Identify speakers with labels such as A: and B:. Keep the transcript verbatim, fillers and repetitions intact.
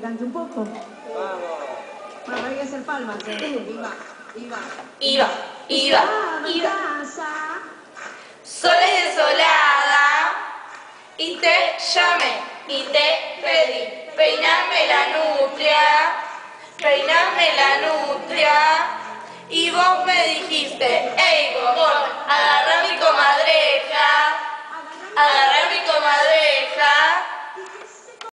A: cante un poco?
B: Vamos.
A: Bueno, hay que hacer palmas, ¿eh? Iba, iba.
C: Iba, iba,
A: Estaba en
C: iba.
A: casa.
C: Soles desolada. Y te llamé y te pedí. Peiname la nutria. Peiname la nutria. Y vos me dijiste,